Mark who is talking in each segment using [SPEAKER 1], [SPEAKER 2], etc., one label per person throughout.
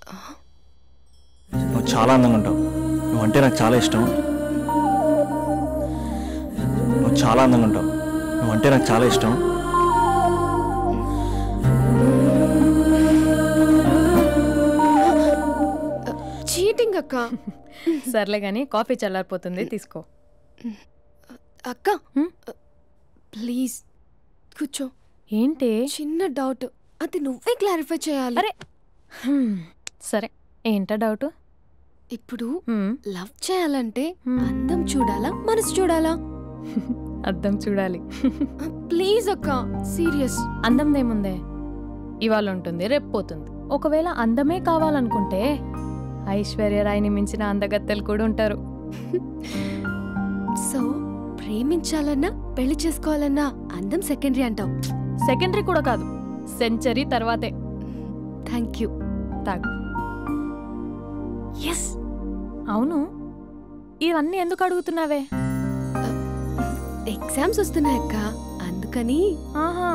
[SPEAKER 1] నువ్వు చాలా అందంగా ఉంటావు. నువ్వంటే నాకు చాలా ఇష్టం. నువ్వు చాలా అందంగా ఉంటావు. నువ్వంటే నాకు చాలా ఇష్టం.
[SPEAKER 2] చీటింగ్ అక్క.
[SPEAKER 3] సర్లే గానీ కాఫీ చల్లారిపోతుంది, తీసుకో.
[SPEAKER 2] అక్క ప్లీజ్ కూర్చో.
[SPEAKER 3] ఏంటి?
[SPEAKER 2] చిన్న డౌట్, అది నువ్వే క్లారిఫై చేయాలి.
[SPEAKER 3] అరే సరే, ఏంటా డౌట్?
[SPEAKER 2] ఇప్పుడు లవ్ చేయాలంటే అందం చూడాలా మనసు చూడాలా?
[SPEAKER 3] అద్దం చూడాలి.
[SPEAKER 2] ప్లీజ్ అక్క, సీరియస్.
[SPEAKER 3] అందందేముందే, ఇవాళ ఉంటుంది రేపు పోతుంది. ఒకవేళ అందమే కావాలనుకుంటే ఐశ్వర్యరాయ్ని మించిన అందగత్తెలు కూడా ఉంటారు.
[SPEAKER 2] సో ప్రేమించాలన్నా పెళ్లి చేసుకోవాలన్నా అందం సెకండరీ అంటావు?
[SPEAKER 3] సెకండరీ కూడా కాదు, సెంచరీ తర్వాతే.
[SPEAKER 2] Thank you.
[SPEAKER 3] తాగు.
[SPEAKER 2] ఎస్.
[SPEAKER 3] అవును, ఇవన్నీ ఎందుకు అడుగుతున్నావే?
[SPEAKER 2] ఎగ్జామ్స్ వస్తున్నాయక్క, అందుకని.
[SPEAKER 3] ఆహా.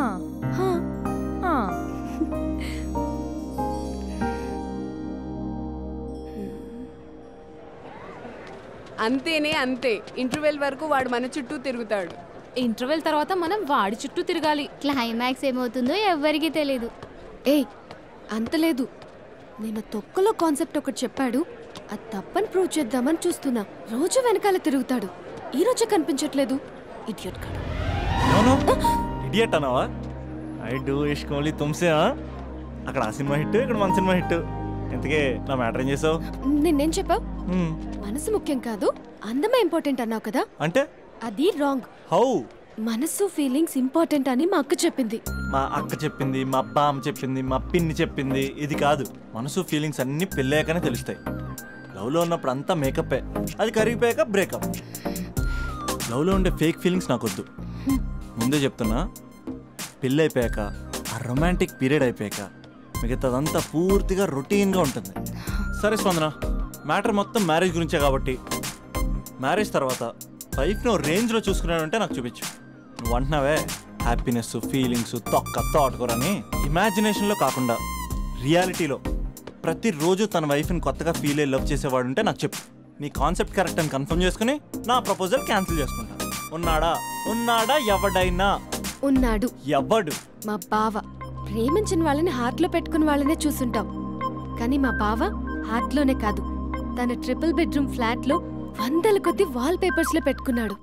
[SPEAKER 4] అంతేనే అంతే. ఇంటర్వెల్ వరకు వాడు మన చుట్టూ తిరుగుతాడు.
[SPEAKER 5] ఇంటర్వెల్ తర్వాత మనం వాడి చుట్టూ తిరగాలి.
[SPEAKER 6] క్లైమాక్స్ ఏమవుతుందో ఎవ్వరికీ తెలీదు.
[SPEAKER 2] ఏయ్ అంత లేదు, నేను తొక్కలో కాన్సెప్ట్ ఒకటి చెప్పాడు, అది తప్పని ప్రూవ్ చేద్దామని చూస్తున్నా. రోజు వెనకాల తిరుగుతాడు, ఈ రోజే కనిపించట్లేదు. ఇడియట్ కాడు.
[SPEAKER 1] ఇడియట్ అన్నావా? ఐ డూ ఇష్క్ ఓన్లీ తుమ్సే. అక్కడ ఆ సినిమా హిట్, ఇక్కడ మన సినిమా హిట్. ఇంతకే నా మ్యాటర్ ఏం చేసావు?
[SPEAKER 2] నిన్నేం చెప్పావు? మనసు ముఖ్యం కాదు, అందమే ఇంపార్టెంట్ అన్నావు కదా.
[SPEAKER 1] అంటే
[SPEAKER 2] అది రాంగ్.
[SPEAKER 1] హౌ?
[SPEAKER 2] మనసు ఫీలింగ్స్ ఇంపార్టెంట్ అని మా అక్క చెప్పింది.
[SPEAKER 1] మా అక్క చెప్పింది, మా బామ్మ చెప్పింది, మా పిన్ని చెప్పింది. ఇది కాదు, మనసు ఫీలింగ్స్ అన్ని పెళ్ళాకనే తెలుస్తాయి. లవ్లో ఉన్నప్పుడు అంతా మేకప్పే, అది కరిగిపోయాక బ్రేకప్. లవ్లో ఉండే ఫేక్ ఫీలింగ్స్ నాకొద్దు. ముందే చెప్తున్నా, పెళ్ళి అయిపోయాక ఆ రొమాంటిక్ పీరియడ్ అయిపోయాక మిగతాదంతా పూర్తిగా రొటీన్గా ఉంటుంది. సరే స్పందన, మ్యాటర్ మొత్తం మ్యారేజ్ గురించే కాబట్టి మ్యారేజ్ తర్వాత లైఫ్ను రేంజ్లో చూసుకున్నాడంటే నాకు చూపించు. నువ్వు అంటున్నావే హ్యాపీనెస్ ఫీలింగ్స్ తొక్క తోటకూరని, ఇమాజినేషన్లో కాకుండా రియాలిటీలో ప్రతిరోజు తన వైఫ్ని కొత్తగా ఫీల్ అయ్యి లవ్ చేసేవాడు ఉంటే నాకు చెప్పు. నీ కాన్సెప్ట్ కరెక్ట్ అని కన్ఫర్మ్ చేసుకుని నా ప్రపోజల్ క్యాన్సిల్ చేసుకుంటా. ఉన్నాడా ఎవడైనా?
[SPEAKER 2] ఉన్నాడు.
[SPEAKER 1] ఎవడు?
[SPEAKER 2] మా బావ. ప్రేమించిన వాళ్ళని హార్ట్లో పెట్టుకున్న వాళ్ళనే చూసుంటాం, కానీ మా బావ హార్ట్లోనే కాదు, తన ట్రిపుల్ బెడ్రూమ్ ఫ్లాట్ లో 100ల కొద్ది వాల్ పేపర్స్ లో పెట్టుకున్నాడు.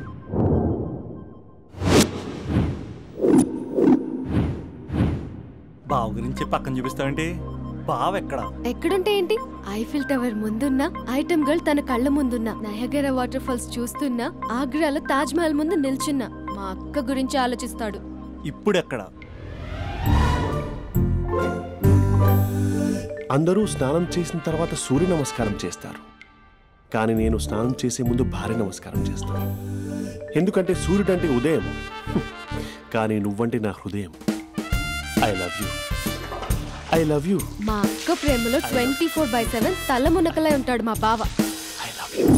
[SPEAKER 1] బావ గురించి పక్కన చూపిస్తావేంటి? బావ
[SPEAKER 2] ఎక్కడుంటే ఏంటి? ఐఫిల్ టవర్ ముందున్న ఐటమ్ గర్ల్ తన కళ్ళ ముందున్న నయగరా వాటర్ ఫాల్స్ చూస్తున్నా, ఆగ్రాలో తాజ్ మహల్ ముందు నిల్చున్నా మా అక్క గురించి ఆలోచిస్తాడు.
[SPEAKER 1] ఇప్పుడెక్కడ?
[SPEAKER 7] అందరూ స్నానం చేసిన తర్వాత సూర్య నమస్కారం చేస్తారు, కానీ నేను స్నానం చేసే ముందు భార్య నమస్కారం చేస్తాను. ఎందుకంటే సూర్యుడు అంటే ఉదయం, కానీ నువ్వంటే నా హృదయం. I love you, I love you.
[SPEAKER 2] మా అక్క ప్రేమలో 24/7 తల మునకలై ఉంటాడు మా బావ.
[SPEAKER 7] I love you.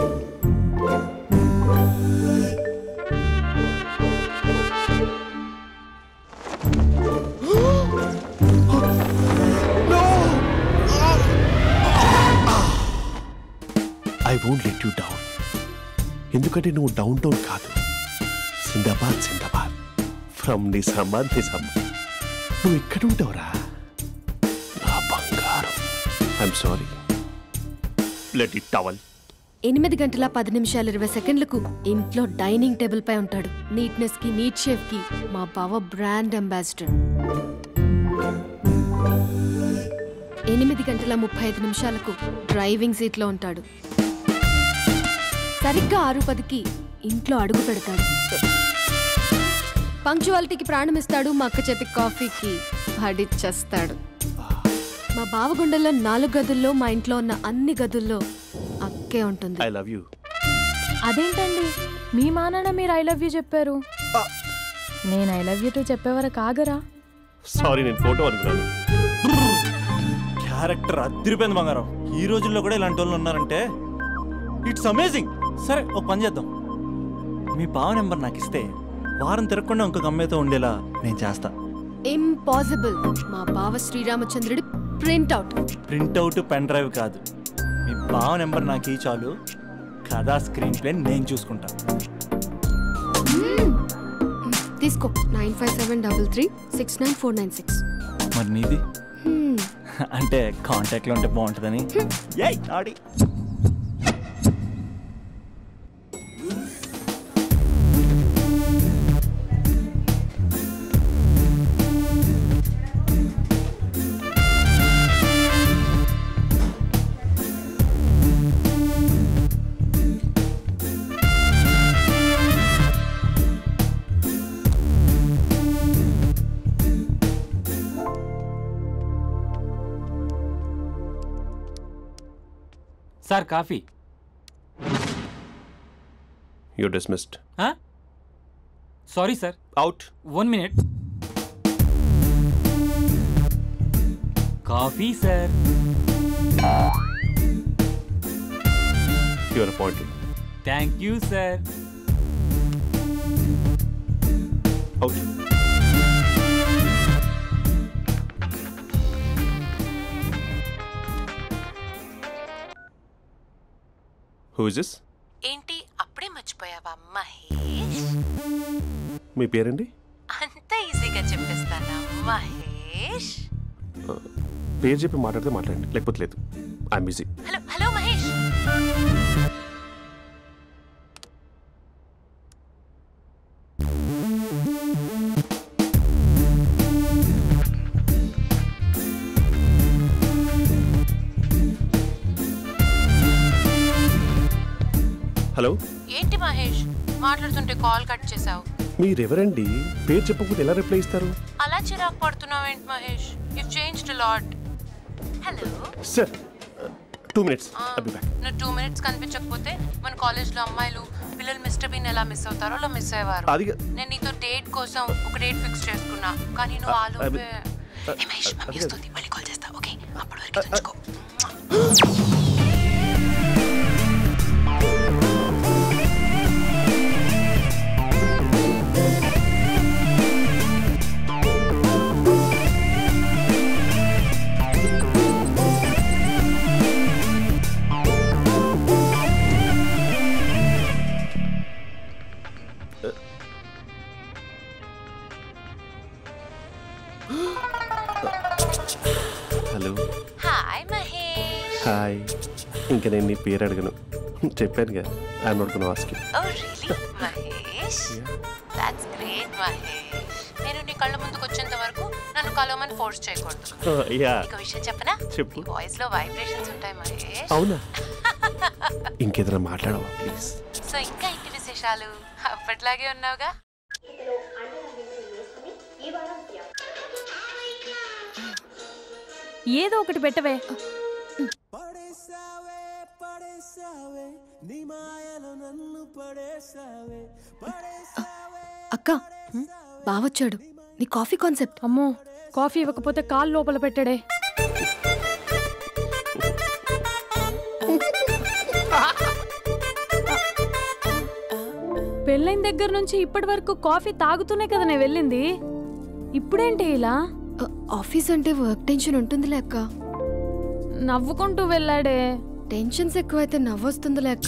[SPEAKER 7] I won't let you down. ఎందుకంటే నువ్వు డౌన్ టౌన్ కాదు, జిందాబాద్ జిందాబాద్ ఫ్రమ్ నిజామాబాద్ నిజామాబాద్. నువ్వు ఇక్కడ ఉంటావురా నా బంగారం. I'm sorry, let it towel.
[SPEAKER 2] 8 గంటల 10 నిమిషాలు 20 సెకండ్లకు ఇంట్లో డైనింగ్ టేబుల్ పై ఉంటాడు. నీట్నెస్ కి నీట్ షెఫ్ కి మా బావ బ్రాండ్ అంబాసిడర్. 8 గంటల 35 నిమిషాలకు డ్రైవింగ్ సీట్ లో ఉంటాడు. సరిగ్గా 6:10కి ఇంట్లో అడుగు పెడతాడు. పంక్చువాలిటీకి ప్రాణం ఇస్తాడు. మా అక్క చేతి కాఫీకి పడిచ్చేస్తాడు. మా బావ గుండెల్లో 4 గదుల్లో, మా ఇంట్లో ఉన్న అన్ని గదుల్లో అక్కే ఉంటుంది.
[SPEAKER 7] I love you.
[SPEAKER 3] అదేంటండి, మీ మానాన్న మీరు ఐ లవ్ యూ చెప్పారు, నేను ఐ లవ్ యూ టు చెప్పేవరకు ఆగరా?
[SPEAKER 7] సారీ, నేను ఫోటో అనుకున్నాను.
[SPEAKER 1] క్యారెక్టర్ అదిరిపోయింది బంగారం. ఈ రోజుల్లో కూడా ఇలాంటి వాళ్ళు ఉన్నారంటే ఇట్స్ అమేజింగ్. సరే, ఒక పని చేద్దాం. మీ బావ నెంబర్ నాకు ఇస్తే వారం తిరగకుండా ఇంకొక అమ్మాయితో ఉండేలా నేను చేస్తా.
[SPEAKER 2] ఇంపాసిబుల్. మా బావ శ్రీరామచంద్రుడి
[SPEAKER 1] ప్రింట్అవుట్ పెన్ డ్రైవ్ కాదు, మీ బావ నెంబర్ నాకు ఈ చాలు, కథా స్క్రీన్ ప్లే నేను చూసుకుంటా.
[SPEAKER 2] తీసుకో 9573369496.
[SPEAKER 1] మరి నీది అంటే కాంటాక్ట్లో ఉంటే బాగుంటుందని. ఏయ్ ఆడి
[SPEAKER 8] sir coffee.
[SPEAKER 7] You dismissed.
[SPEAKER 8] Sorry sir.
[SPEAKER 7] Out.
[SPEAKER 8] 1 minute. Coffee sir.
[SPEAKER 7] You are appointed.
[SPEAKER 8] Thank you sir.
[SPEAKER 7] Out. Who is this?
[SPEAKER 9] ఏంటి అప్పుడే మర్చిపోయావా మహేష్?
[SPEAKER 7] మీ పేరండి?
[SPEAKER 9] అంత ఈజీగా చెప్పేస్తానా మహేష్?
[SPEAKER 7] పేరు చెప్పి మాట్లాడితే మాట్లాడండి, లేకపోతే లేదు. I'm busy.
[SPEAKER 9] Hello hello Mahesh.
[SPEAKER 7] Hello.
[SPEAKER 9] ఏంటి మహేష్ మాట్లాడుతుంటే కాల్ కట్ చేసావు?
[SPEAKER 7] మీరెవరండి? పేరు చెప్పకపోతే ఎలా రిప్లై ఇస్తారు?
[SPEAKER 9] అలా చిరాకు పడుతున్నావు ఏంటి Mahesh? You changed a lot. Hello
[SPEAKER 7] sir 2 minutes. I'll be back.
[SPEAKER 9] నువ్వు 2 minutes కనిపించకపోతే మన కాలేజ్లో అమ్మాయిలు పిల్లలు మిస్టర్ బీన్ ఎలా మిస్ అవుతారో అలా మిస్ అయ్యేవారు. నేను నీతో డేట్ కోసం ఒక డేట్ ఫిక్స్ చేసుకున్నా, కానీ నువ్వు ఆలోపే. మహేష్ మమ్మీ వస్తుంది, మళ్ళీ కాల్ చేస్తా. ఓకే, అప్పటి వరకు ఉంచుకో.
[SPEAKER 7] హలో.
[SPEAKER 9] హాయ్ మహేష్.
[SPEAKER 7] హాయ్. ఇంకా నేను నీ పేరు అడగను, చెప్పానుగా. I'm not gonna ask you.
[SPEAKER 9] Oh really Mahesh? That's great Mahesh. నేను నీ కళ్ళ ముందుకు వచ్చేంత వరకు నన్ను కలవమని ఫోర్స్ చేయకూడదు. నీకు విషయం చెప్పనా?
[SPEAKER 7] చెప్పు.
[SPEAKER 9] నీ వాయిస్ లో వైబ్రేషన్స్ ఉంటాయి మహేష్.
[SPEAKER 7] అవునా? ఇంకేదైనా మాట్లాడవా ప్లీజ్?
[SPEAKER 9] సో ఇంకా ఇంటి విశేషాలు అప్పట్లాగే ఉన్నావుగా?
[SPEAKER 3] ఏదో ఒకటి పెట్టవే.
[SPEAKER 2] అక్క బావొచ్చాడు. నీ కాఫీ కాన్సెప్ట్.
[SPEAKER 3] అమ్మో, కాఫీ ఇవ్వకపోతే కాలు లోపల పెట్టాడే. పెళ్ళైన దగ్గర నుంచి ఇప్పటి వరకు కాఫీ తాగుతూనే కదా నేను వెళ్ళింది. ఇప్పుడేంటి ఇలా?
[SPEAKER 2] ఆఫీస్ అంటే వర్క్ టెన్షన్ ఉంటుందిలే అక్క.
[SPEAKER 3] నవ్వుకుంటూ వెళ్ళాడే.
[SPEAKER 2] టెన్షన్స్ ఎక్కువైతే నవ్వొస్తుందిలే అక్క.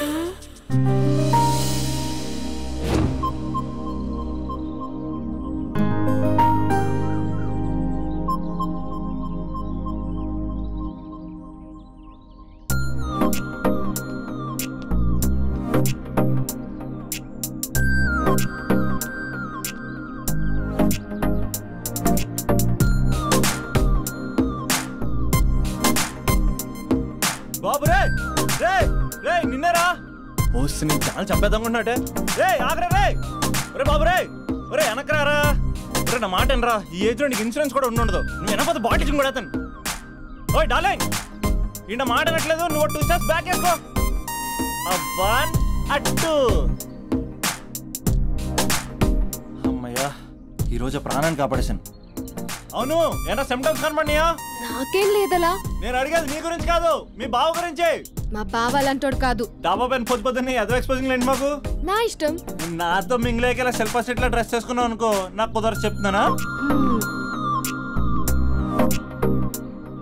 [SPEAKER 1] బాబు రే రే రే నిన్నరా ఓసి నీ ఛానల్ చంపేద్దామన్నాటే. రే ఆగరా రే. ఒరే బాబు రే, ఒరే వెనకరారా. ఒరే నా మాట అనరా, ఈ ఏజ్లో నీకు ఇన్సూరెన్స్ కూడా ఉండదు. నువ్వు వెనకపోతే బాటిల్ కూడా అతను. ఓయ్ డార్లింగ్, ఈ నా మాట అనట్లేదు. నువ్వు 2 steps బ్యాక్ వేసుకో. 1 2. అమ్మయ్యా, ఈరోజు ప్రాణాన్ని కాపాడేశాను. అవును, ఏనా సిమ్టమ్స్ కనబడినాయా?
[SPEAKER 2] నాకేం లేదలా.
[SPEAKER 1] నేను అడిగేది నీ గురించి కాదు, మీ బావ గురించి.
[SPEAKER 2] మా బావ అలాంటోడు కాదు.
[SPEAKER 1] డాబా పైన పొద్దు పొద్దున్నే ఎదో ఎక్స్పోజింగ్ లేండి మాకు.
[SPEAKER 2] నా ఇష్టం.
[SPEAKER 1] నాతో మింగిలేక సెల్ఫ్ అసిట్ లా డ్రెస్ చేసుకున్నావు అనుకో, నాకు కుదరదు చెప్తున్నానా?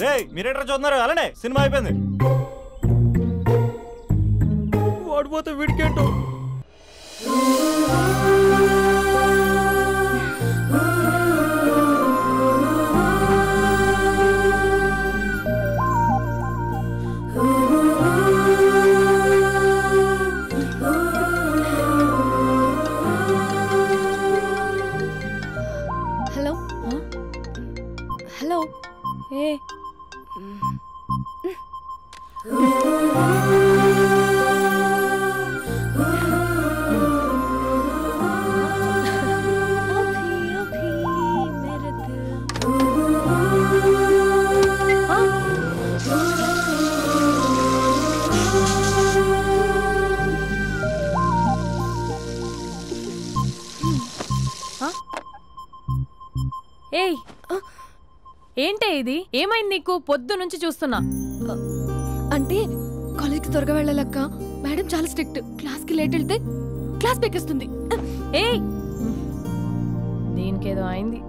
[SPEAKER 1] రే మీరేట్రా చూస్తున్నారు అలానే సినిమా అయిపోయింది. వాడిపోతే వీడికేంటో.
[SPEAKER 2] హలో హలో
[SPEAKER 3] ఏ ఏయ్ ఏంటే ఇది? ఏమైంది నీకు? పొద్దు నుంచి చూస్తున్నా.
[SPEAKER 2] అంటే కాలేజ్కి త్వరగా వెళ్ళాలక్క. మేడం చాలా స్ట్రిక్ట్. క్లాస్కి లేట్ వెళ్తే క్లాస్ పెక్కేస్తుంది.
[SPEAKER 3] ఏయ్ దీనికేదో అయింది.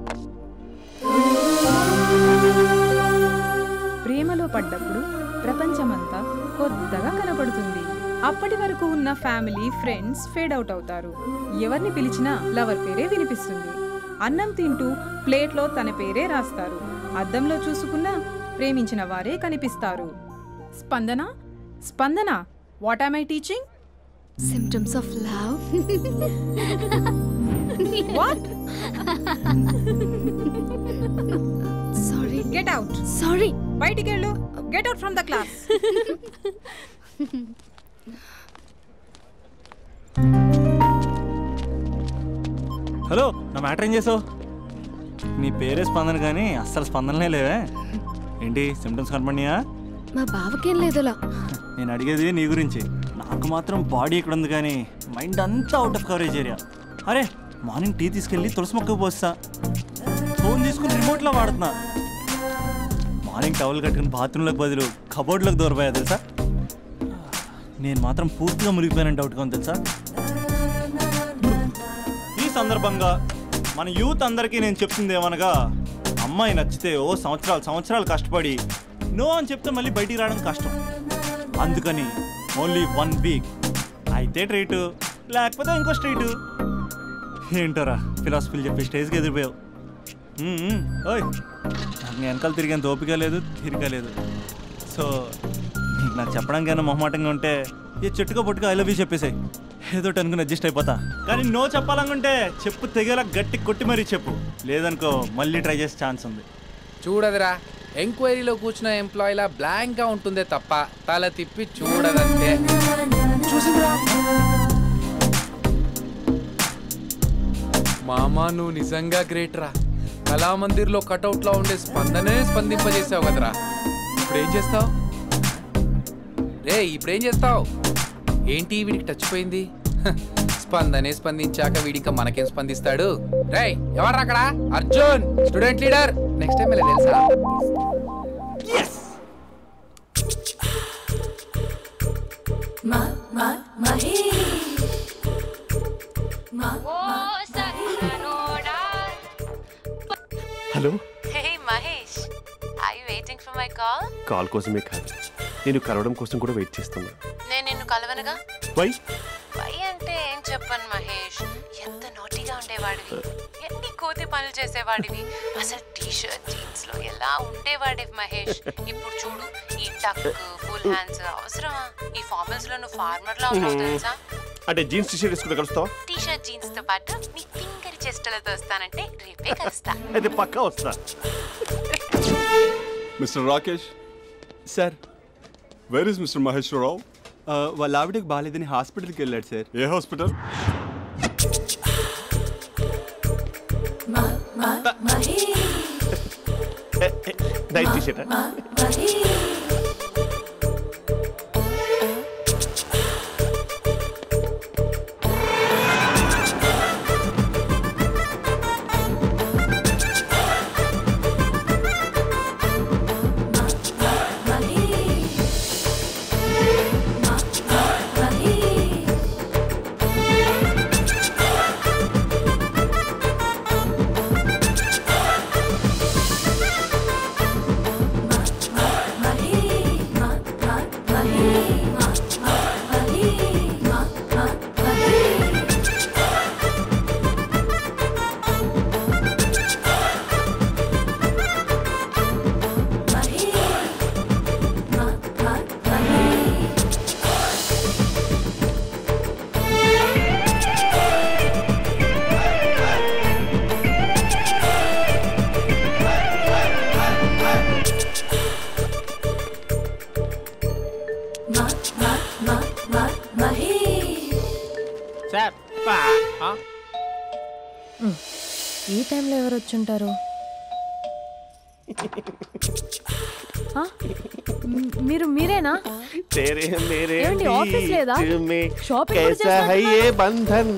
[SPEAKER 10] ప్రేమలో పడ్డప్పుడు ప్రపంచమంతా కొత్తగా కనపడుతుంది. అప్పటి వరకు ఉన్న ఫ్యామిలీ ఫ్రెండ్స్ ఫేడ్ అవుట్ అవుతారు. ఎవరిని పిలిచినా లవర్ పేరే వినిపిస్తుంది. అన్నం తింటూ ప్లేట్లో తన పేరే రాస్తారు. అద్దంలో చూసుకున్నా ప్రేమించిన వారే కనిపిస్తారు. Spandana Spandana, what am I teaching?
[SPEAKER 2] Symptoms of love.
[SPEAKER 10] What?
[SPEAKER 2] Sorry.
[SPEAKER 10] Get out.
[SPEAKER 2] Sorry.
[SPEAKER 10] బయటికి వెళ్ళు. Get out from the class.
[SPEAKER 1] Hello, నా మ్యాటర్ ఏం చేసావు? నీ పేరే స్పందన కానీ అస్సలు స్పందనలే లేవే. ఏంటి సిమ్టమ్స్ కనపడినాయా?
[SPEAKER 2] మా బావకేం లేదులా.
[SPEAKER 1] నేను అడిగేది నీ గురించి. నాకు మాత్రం బాడీ ఇక్కడ ఉంది కానీ మైండ్ అంతా అవుట్ ఆఫ్ కవరేజ్ ఏరియా. అరే మార్నింగ్ టీ తీసుకెళ్ళి తులసి మొక్కకు పోస్తా. ఫోన్ తీసుకుని రిమోట్లో వాడుతున్నా. మార్నింగ్ టవల్ కట్టుకుని బాత్రూంలోకి బదులు కబోర్డ్లోకి దూరపోయా తెలుసా. నేను మాత్రం పూర్తిగా మునిగిపోయానని డౌట్గా ఉంది తెలుసా. ఈ సందర్భంగా మన యూత్ అందరికీ నేను చెప్తుంది ఏమనగా, అమ్మాయి నచ్చితే ఓ సంవత్సరాలు కష్టపడి నో అని చెప్తే మళ్ళీ బయటికి రావడం కష్టం. అందుకని ఓన్లీ 1 వీక్ అయితే ట్రీటు, లేకపోతే ఇంకో స్ట్రీటు. ఏంటోరా ఫిలాసఫీలు చెప్పి స్టేజ్కి ఎదిరిపోయావు. ఓయ్ నాకు నీ వెనకాల తిరిగేంత ఓపిక లేదు, తీరిక లేదు. సో నీకు నాకు చెప్పడానికైనా మొహమాటంగా ఉంటే ఏ చెట్టుగా పొట్టుగా ఐ లవ్ యూ చెప్పేసాయి. ఏదో అనుకుని అడ్జస్ట్ అయిపోతా. కానీ నో చెప్పాలనుకుంటే చెప్పు తెగేలా గట్టి కొట్టి మరీ చెప్పు. లేదనుకో మళ్ళీ ట్రై చేసే ఛాన్స్ ఉంది.
[SPEAKER 11] చూడదురా, ఎంక్వైరీలో కూర్చున్న ఎంప్లాయీలా బ్లాంక్గా ఉంటుందే తప్ప తల తిప్పి చూడదంతే. చూసిందిరా మామా, నువ్వు నిజంగా గ్రేట్ రా. కళామందిర్లో కటౌట్లో ఉండే స్పందనే స్పందింపజేసావు కదరా. ఇప్పుడేం చేస్తావు రే? ఇప్పుడేం చేస్తావు? ఏంటి వీడికి టచ్ పోయింది? స్పందనే స్పందించాక వీడిక మనకేం స్పందిస్తాడు? రే ఎవరు అక్కడ? Arjun, student leader. Next time ఇలా తెలుసా?
[SPEAKER 7] Hello.
[SPEAKER 9] Hey Mahesh, are you waiting for my call?
[SPEAKER 7] Call కోసమే కాదు, నేను కలవడం కోసం కూడా వెయిట్ చేస్తున్నా.
[SPEAKER 9] నేను నిన్ను కలవనుగా.
[SPEAKER 7] వై
[SPEAKER 9] అంటే ఏం చెప్పను మహేష్, ఎంత నోటీగా ఉండేవాడివి, ఎన్ని కోతి పనులు చేసేవాడివి, అసలు టీ షర్ట్ జీన్స్ లో ఎలా ఉండేవాడివి మహేష్. ఇప్పుడు చూడు, ఈ టక్ ఫుల్ హ్యాండ్స్ అవసరమా? ఈ ఫార్మల్స్ లో నువ్వు ఫార్మర్ లా ఉన్నావు తెలుసా.
[SPEAKER 7] అంటే జీన్స్ టీ షర్ట్ వేసుకుంటే కలుస్తావా?
[SPEAKER 9] టీ షర్ట్ జీన్స్ తో పాటు నీ తింగరి చెస్టలతో వస్తానంటే రేపే కలుస్తా.
[SPEAKER 7] అయితే పక్కా వస్తా.
[SPEAKER 12] Mister Rakesh
[SPEAKER 13] sir.
[SPEAKER 12] Where is mister Maheshwararao?
[SPEAKER 13] వాళ్ళ ఆవిడకి బాగాలేదని హాస్పిటల్కి వెళ్ళాడు సార్.
[SPEAKER 12] ఏ హాస్పిటల్?
[SPEAKER 7] Night T shirt.
[SPEAKER 3] టైంలో ఎవరు వచ్చుంటారు? మీరేనా? ఏమండి, ఆఫీస్ లేదా? షాపింగ్ కూడా చేస్తున్నారు?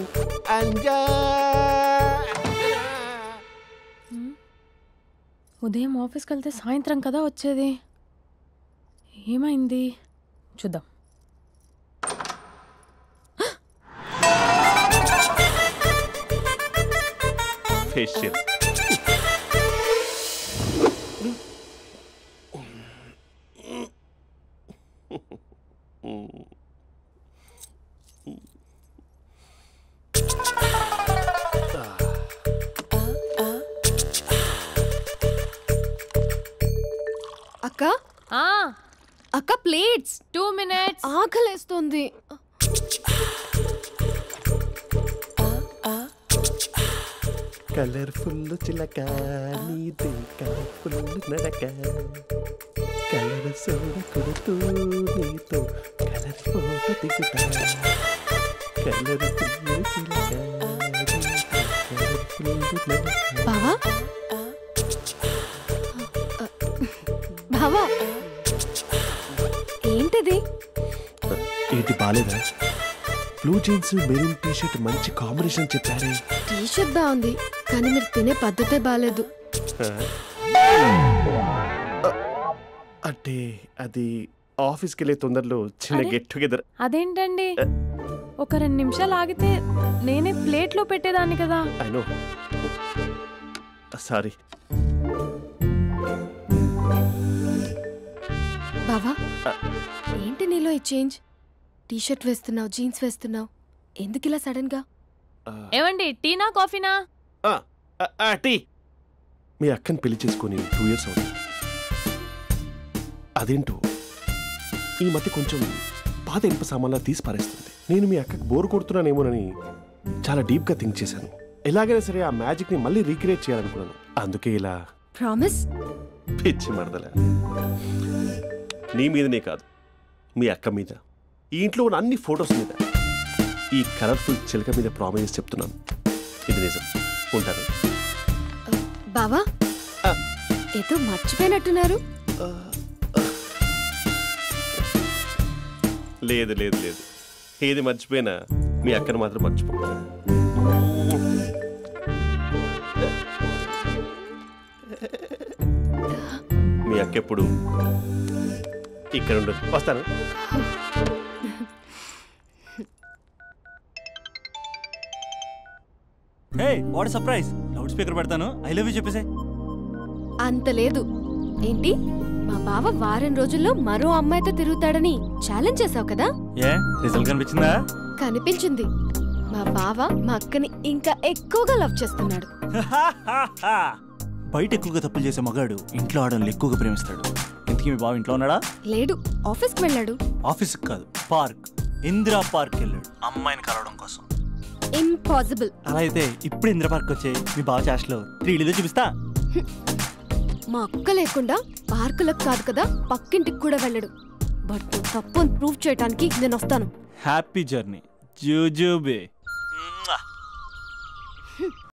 [SPEAKER 3] ఉదయం ఆఫీస్కి వెళ్తే సాయంత్రం కదా వచ్చేది. ఏమైంది చూద్దాం.
[SPEAKER 7] ఫేషియల్
[SPEAKER 2] అక్క అక్క ప్లేట్స్.
[SPEAKER 3] 2 minutes.
[SPEAKER 2] ఆకలేస్తుంది.
[SPEAKER 7] కలర్ఫుల్ చిలక నీది కలర్ఫుల్ నడక కలర్ సోడ కొడుతూ నీతో కలర్ ఫోటో దిగుతా కలర్ఫుల్ చిలక
[SPEAKER 2] బావా బావా ఏంటిది?
[SPEAKER 7] ఏంటి బాలేదా? Blue jeans maroon T shirt మంచి కాంబినేషన్ చెప్పారే.
[SPEAKER 2] టీ షర్ట్ బాగుంది కానీ మీరు తినే పద్ధతే బాలేదు.
[SPEAKER 7] అంటే అది ఆఫీస్కి వెళ్ళే తొందరలో చిన్న గెట్ టుగెదర్.
[SPEAKER 3] అదేంటండి, ఒక 2 నిమిషాలు ఆగితే నేనే ప్లేట్లో పెట్టేదాన్ని కదా.
[SPEAKER 7] I know, sorry.
[SPEAKER 2] బావా ఏంటి నీలో ఈ చేంజ్? టీ షర్ట్ వేస్తున్నావు, జీన్స్ వేస్తున్నావు, ఎందుకు ఇలా సడన్ గా?
[SPEAKER 3] ఏమండి, టీనా కాఫీనా?
[SPEAKER 7] టీ. మీ అక్కని పెళ్లి చేసుకుని 2 years అవుతుంది. అదేంటో ఈ మధ్య కొంచెం పాత ఇనుప సామాన్లా తీసి పారేస్తుంది. నేను మీ అక్కకి బోర్ కొడుతున్నానేమోనని చాలా డీప్గా థింక్ చేశాను. ఎలాగైనా సరే ఆ మ్యాజిక్ని మళ్ళీ రీక్రియేట్ చేయాలనుకున్నాను. అందుకే ఇలా.
[SPEAKER 2] ప్రామిస్?
[SPEAKER 7] పిచ్చి మరదల, నీ మీదనే కాదు, మీ అక్క మీద, ఈ ఇంట్లో ఉన్న అన్ని ఫొటోస్ మీద, ఈ కలర్ఫుల్ చిలక మీద ప్రామిస్ చెప్తున్నాను. ఇది నిజం. ఉంటాను.
[SPEAKER 2] బావా ఏదో మర్చిపోయినట్టున్నారు.
[SPEAKER 7] లేదు లేదు లేదు, ఏది మర్చిపోయినా మీ అక్కను మాత్రం మర్చిపో. మీ అక్క ఎప్పుడు ఇక్కడ ఉండదు. వస్తాను.
[SPEAKER 1] Hey what surprise. Loud speaker పెడతాను, ఐ లవ్ యూ చెప్పేసే.
[SPEAKER 2] అంత లేదు. ఏంటి, మా బావ వారం రోజుల్లో మరో అమ్మాయితో తిరుగుతాడని ఛాలెంజ్ చేసావు కదా?
[SPEAKER 1] ఏ రిజల్ట్ కనిపించిందా?
[SPEAKER 2] కనిపించింది. మా బావ మా అక్కని ఇంకా ఎక్కువగా లవ్ చేస్తున్నాడు.
[SPEAKER 1] బయట ఎక్కువగా తప్పులు చేసే మగాడు ఇంట్లో ఆడవాళ్ళు ఎక్కువగా ప్రేమిస్తాడు. ఇంతకీ మీ బావ ఇంట్లో ఉన్నాడా?
[SPEAKER 2] లేడు, ఆఫీస్కి వెళ్ళాడు.
[SPEAKER 1] ఆఫీస్కి కాదు, పార్క్, ఇందిరా పార్క్ వెళ్ళాడు అమ్మాయిని కలవడం కోసం.
[SPEAKER 2] ఇంపాసిబుల్.
[SPEAKER 1] అలా అయితే ఇప్పుడు ఇందిరా పార్క్ వచ్చే మీ బావ చాష్లో 3Dలో చూపిస్తా.
[SPEAKER 2] మా అక్క లేకుండా పార్కులకు కాదు కదా పక్కింటికి కూడా వెళ్ళడు. బట్ తప్పు అని ప్రూవ్ చేయడానికి నేను వస్తాను.
[SPEAKER 1] Happy journey జూజూబే.